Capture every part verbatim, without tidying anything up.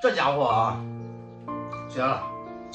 这家伙啊，行了。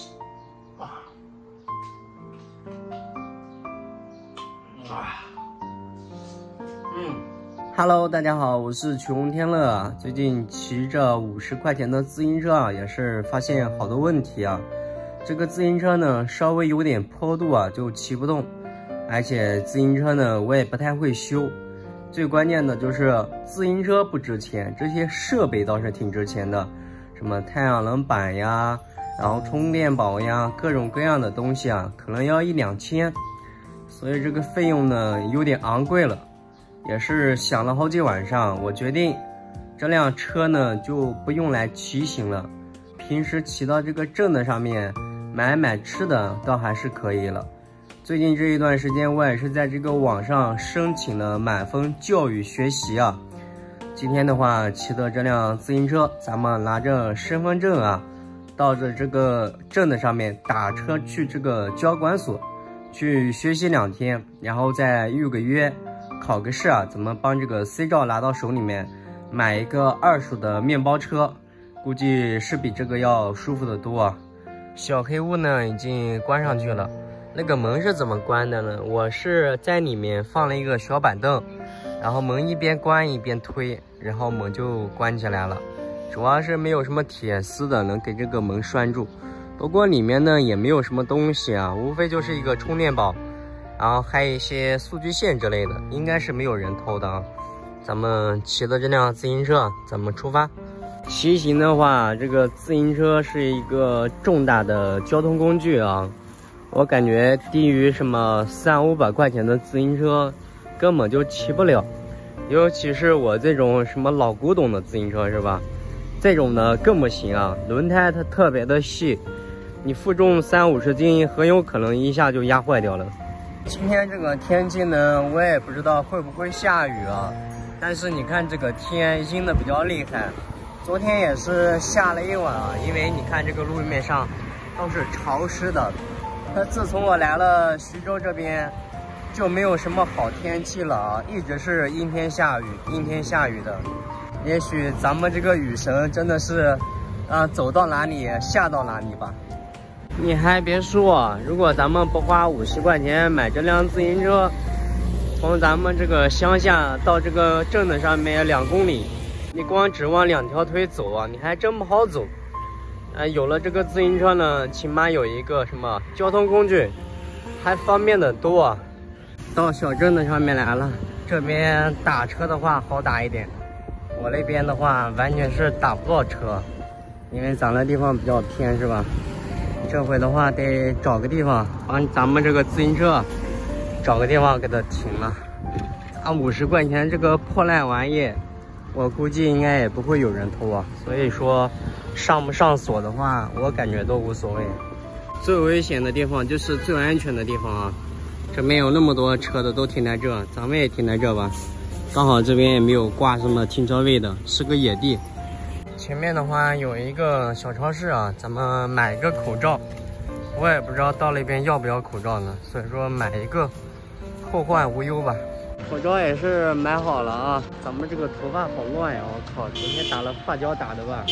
Hello， 大家好，我是曲红天乐。最近骑着五十块钱的自行车啊，也是发现好多问题啊。这个自行车呢，稍微有点坡度啊，就骑不动。而且自行车呢，我也不太会修。最关键的就是自行车不值钱，这些设备倒是挺值钱的，什么太阳能板呀，然后充电宝呀，各种各样的东西啊，可能要一两千。所以这个费用呢，有点昂贵了。 也是想了好几晚上，我决定这辆车呢就不用来骑行了，平时骑到这个镇子上面买买吃的倒还是可以了。最近这一段时间，我也是在这个网上申请了满分教育学习啊。今天的话，骑的这辆自行车，咱们拿着身份证啊，到这这个镇子上面打车去这个交管所去学习两天，然后再预个约。 考个试啊，怎么帮这个 C 照拿到手里面，买一个二手的面包车，估计是比这个要舒服的多啊。小黑屋呢已经关上去了，那个门是怎么关的呢？我是在里面放了一个小板凳，然后门一边关一边推，然后门就关起来了。主要是没有什么铁丝的能给这个门拴住，不过里面呢也没有什么东西啊，无非就是一个充电宝。 然后还有一些数据线之类的，应该是没有人偷的啊。咱们骑的这辆自行车，咱们出发。骑行的话，这个自行车是一个重大的交通工具啊。我感觉低于什么三五百块钱的自行车，根本就骑不了。尤其是我这种什么老古董的自行车是吧？这种呢更不行啊，轮胎它特别的细，你负重三五十斤，很有可能一下就压坏掉了。 今天这个天气呢，我也不知道会不会下雨啊。但是你看这个天阴的比较厉害，昨天也是下了一晚啊。因为你看这个路面上都是潮湿的。那自从我来了徐州这边，就没有什么好天气了啊，一直是阴天下雨，阴天下雨的。也许咱们这个雨神真的是，啊，走到哪里下到哪里吧。 你还别说，如果咱们不花五十块钱买这辆自行车，从咱们这个乡下到这个镇子上面两公里，你光指望两条腿走啊，你还真不好走。呃，有了这个自行车呢，起码有一个什么交通工具，还方便的多啊。到小镇子上面来了，这边打车的话好打一点，我那边的话完全是打不到车，因为咱那地方比较偏，是吧？ 这回的话得找个地方帮咱们这个自行车找个地方给它停了。啊，五十块钱这个破烂玩意，我估计应该也不会有人偷啊。所以说，上不上锁的话，我感觉都无所谓。最危险的地方就是最安全的地方啊。这边有那么多车的都停在这，咱们也停在这吧。刚好这边也没有挂什么停车位的，是个野地。 前面的话有一个小超市啊，咱们买一个口罩，我也不知道到那边要不要口罩呢，所以说买一个，后患无忧吧。口罩也是买好了啊，咱们这个头发好乱呀，我靠，昨天打了发胶打的吧。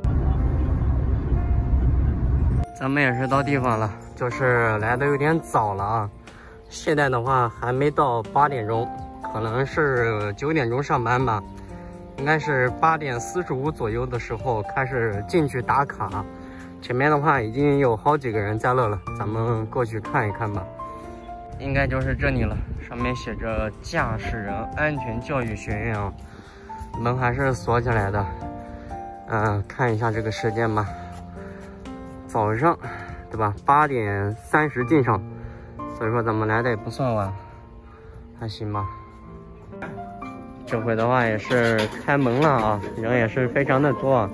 咱们也是到地方了，就是来的有点早了啊，现在的话还没到八点钟，可能是九点钟上班吧。 应该是八点四十五左右的时候开始进去打卡，前面的话已经有好几个人在那了，咱们过去看一看吧。应该就是这里了，上面写着驾驶人安全教育学院啊，门还是锁起来的。嗯、呃，看一下这个时间吧，早上，对吧？八点三十进上，所以说咱们来的也不算晚，还行吧。 这回的话也是开门了啊，人也是非常的多。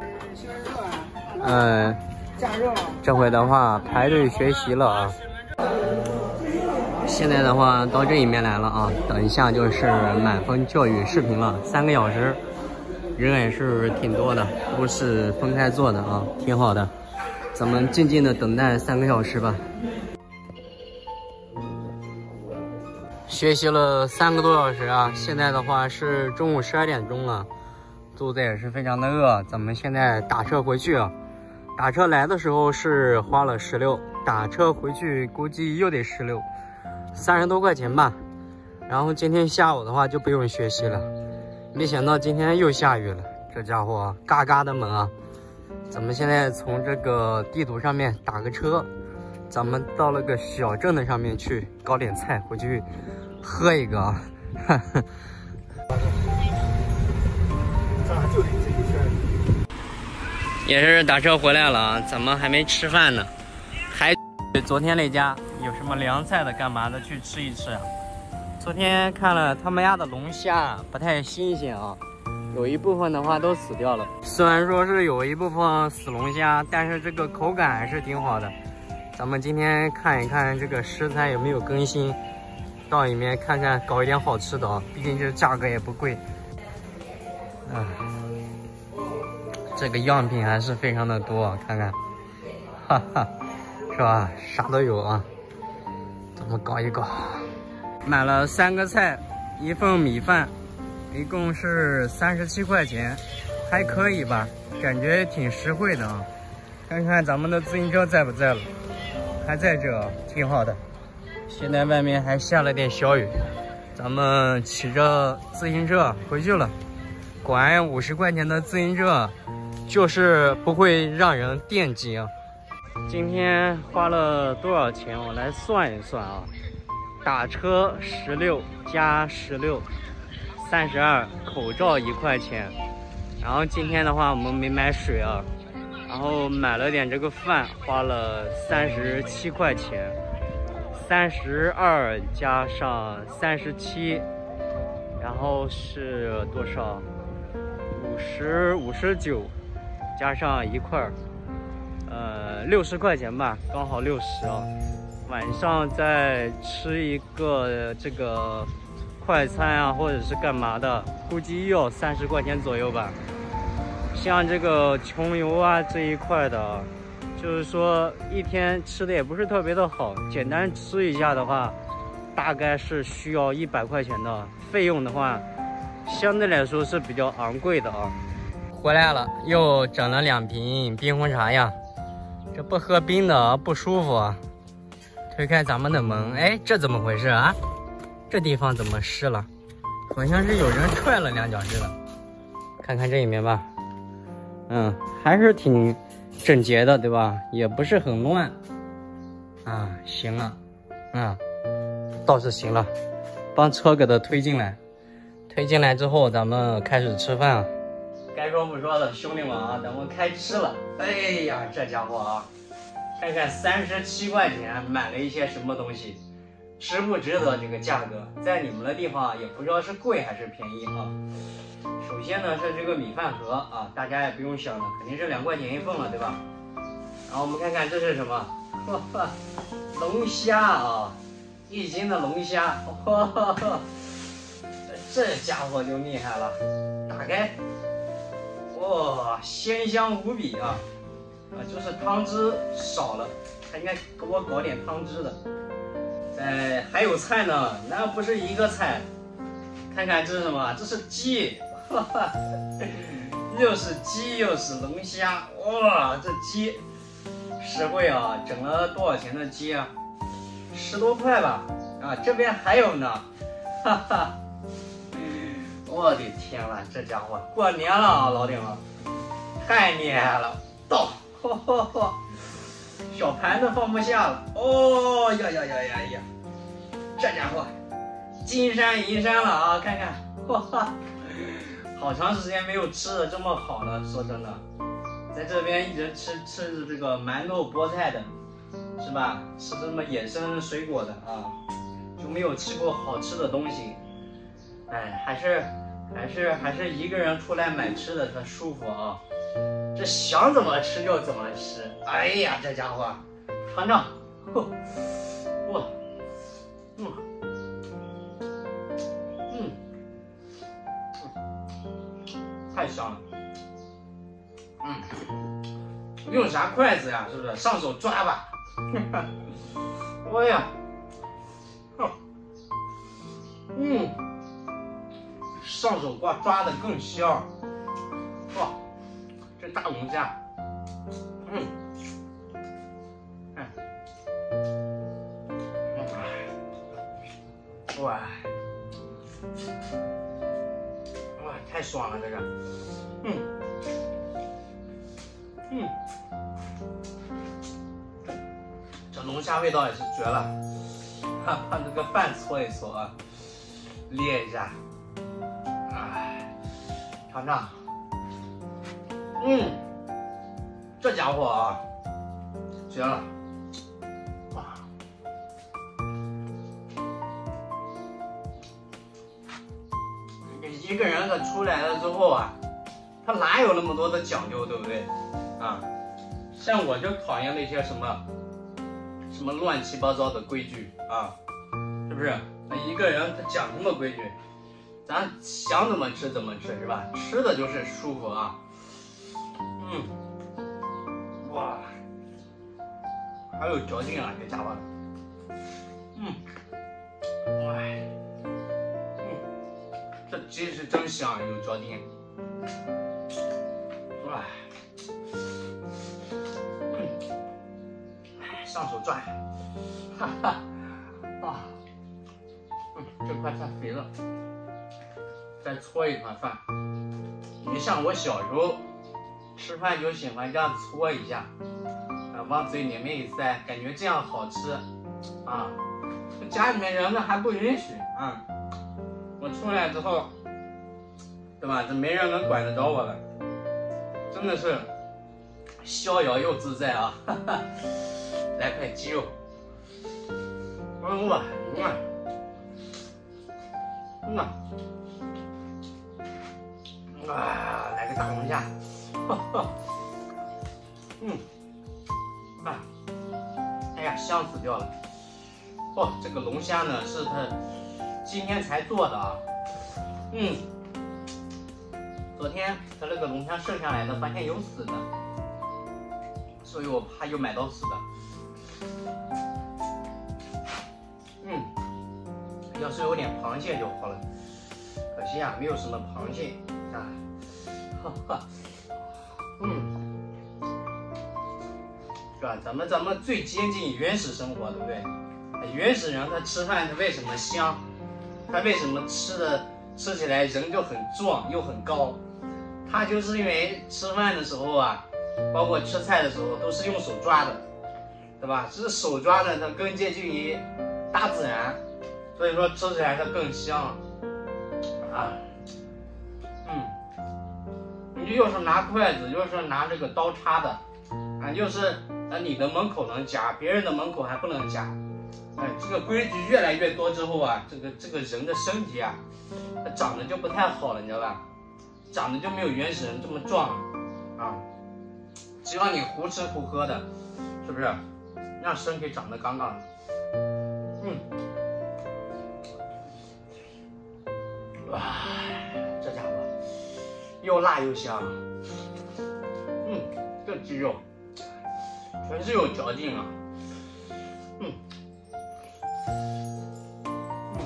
嗯，这回的话排队学习了啊。现在的话到这里面来了啊，等一下就是满分教育视频了，三个小时，人也是挺多的，都是分开坐的啊，挺好的。咱们静静的等待三个小时吧。 学习了三个多小时啊，现在的话是中午十二点钟了， 肚子也是非常的饿，咱们现在打车回去啊。打车来的时候是花了十六，打车回去估计又得十六，三十多块钱吧。然后今天下午的话就不用学习了，没想到今天又下雨了，这家伙嘎嘎的猛啊！咱们现在从这个地图上面打个车，咱们到了个小镇的上面去搞点菜回去喝一个啊。也是打车回来了啊，咱们还没吃饭呢，还昨天那家有什么凉菜的干嘛的去吃一吃啊。昨天看了他们家的龙虾不太新鲜啊，有一部分的话都死掉了。虽然说是有一部分死龙虾，但是这个口感还是挺好的。咱们今天看一看这个食材有没有更新，到里面看看搞一点好吃的啊，毕竟这价格也不贵。啊，这个样品还是非常的多啊，看看，哈哈，是吧？啥都有啊，咱们搞一搞。买了三个菜，一份米饭，一共是三十七块钱，还可以吧，感觉挺实惠的啊。看看咱们的自行车在不在了，还在这，挺好的。现在外面还下了点小雨，咱们骑着自行车回去了。果然五十块钱的自行车就是不会让人惦记啊。今天花了多少钱？我来算一算啊。打车十六加十六，三十二，口罩一块钱。然后今天的话我们没买水啊，然后买了点这个饭，花了三十七块钱。三十二加上三十七，然后是多少？五十五十九，加上一块儿，呃，六十块钱吧，刚好六十啊。晚上再吃一个这个快餐啊，或者是干嘛的，估计又要三十块钱左右吧。像这个穷游啊这一块的，就是说一天吃的也不是特别的好，简单吃一下的话，大概是需要一百块钱的费用的话，相对来说是比较昂贵的啊。回来了，又整了两瓶冰红茶呀，这不喝冰的不舒服啊。推开咱们的门，哎，这怎么回事啊？这地方怎么湿了？好像是有人踹了两脚似的。看看这里面吧，嗯，还是挺整洁的，对吧？也不是很乱啊，行了，啊，倒是行了。帮车给它推进来，推进来之后，咱们开始吃饭啊。该说不说的，兄弟们啊，咱们开吃了。哎呀，这家伙啊！看看三十七块钱买了一些什么东西，值不值得这个价格？在你们的地方也不知道是贵还是便宜啊。首先呢是这个米饭盒啊，大家也不用想了，肯定是两块钱一份了，对吧？然后我们看看这是什么，呵呵，龙虾啊，一斤的龙虾，呵呵呵，这家伙就厉害了。打开，哇，鲜香无比啊！啊，就是汤汁少了，他应该给我搞点汤汁的。哎，还有菜呢，那不是一个菜。看看这是什么？这是鸡，哈哈，又是鸡又是龙虾，哇，这鸡实惠啊！整了多少钱的鸡啊？十多块吧。啊，这边还有呢，哈哈，我的天了，这家伙过年了啊，老弟们，太厉害了，到。呵呵呵，小盘子放不下了。哦呀呀呀呀呀！这家伙金山银山了啊！看看，哇哈，好长时间没有吃的这么好了。说真的，在这边一直吃吃这个馒头菠菜的，是吧？吃这么野生水果的啊，就没有吃过好吃的东西。哎，还是还是还是一个人出来买吃的才舒服啊。这想怎么吃就怎么吃，哎呀，这家伙，尝尝，哇，嗯，嗯，太香了，嗯，用啥筷子呀？是不是？上手抓吧，哎呀，嗯，上手抓抓的更香， 哇，这大龙虾，嗯，哎，哇，哇，太爽了这个，嗯，嗯，这龙虾味道也是绝了，哈，把这个饭搓一搓啊，捏一下，哎，尝尝。嗯，这家伙啊，绝了！哇，一个人他出来了之后啊，他哪有那么多的讲究，对不对？啊，像我就讨厌那些什么什么乱七八糟的规矩啊，是不是？那一个人他讲什么规矩，咱想怎么吃怎么吃，是吧？吃的就是舒服啊。嗯，哇，还有嚼劲啊，这家伙。嗯，哎，嗯，这鸡是真香，有嚼劲。哇，嗯，上手转，哈哈，啊，嗯，这块太肥了，再搓一团饭。你像我小时候。吃饭就喜欢这样搓一下，啊，往嘴里面一塞，感觉这样好吃，啊，家里面人呢还不允许啊。我出来之后，对吧？这没人能管得着我了，真的是逍遥又自在啊！哈哈，来块鸡肉，嗯哇，嗯嗯啊，来个大龙虾。哈哈，嗯，啊，哎呀，香死掉了！哦，这个龙虾呢是他今天才做的啊，嗯，昨天他那个龙虾剩下来的，发现有死的，所以我怕又买到死的。嗯，要是有点螃蟹就好了，可惜啊，没有什么螃蟹啊，哈哈。嗯，是吧？咱们咱们最接近原始生活，对不对？原始人他吃饭他为什么香？他为什么吃的吃起来人就很壮又很高？他就是因为吃饭的时候啊，包括吃菜的时候都是用手抓的，对吧？只是手抓的它更接近于大自然，所以说吃起来它更香啊。嗯。你又是拿筷子，又是拿这个刀叉的，啊，又是啊你的门口能夹，别人的门口还不能夹，哎，这个规矩越来越多之后啊，这个这个人的身体啊，它长得就不太好了，你知道吧？长得就没有原始人这么壮啊。只要你胡吃胡喝的，是不是？让身体长得杠杠的，嗯，哇，这家伙。又辣又香，嗯，这鸡肉全是有嚼劲啊，嗯，嗯，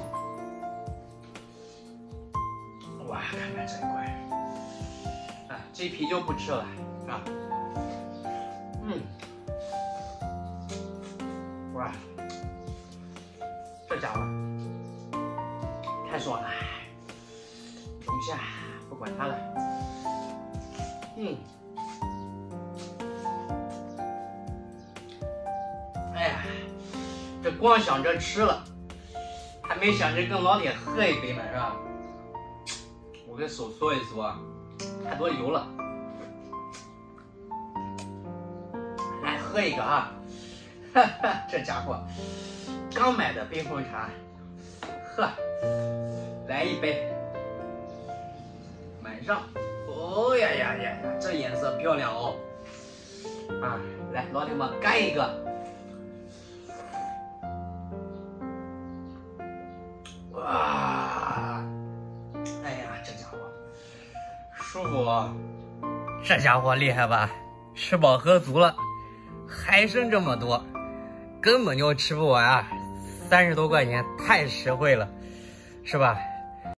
哇，看看这一块，啊，鸡皮就不吃了啊，嗯，哇，这家伙太爽了，龙虾不管它了。嗯，哎呀，这光想着吃了，还没想着跟老铁喝一杯呢，是吧？我给手搓一搓，太多油了。来喝一个啊！哈哈，这家伙刚买的冰红茶，呵，来一杯，满上。哦呀呀呀呀，这颜色漂亮哦！啊，来，老铁们干一个！哇，哎呀，这家伙舒服啊！这家伙厉害吧？吃饱喝足了，还剩这么多，根本就吃不完啊！三十多块钱太实惠了，是吧？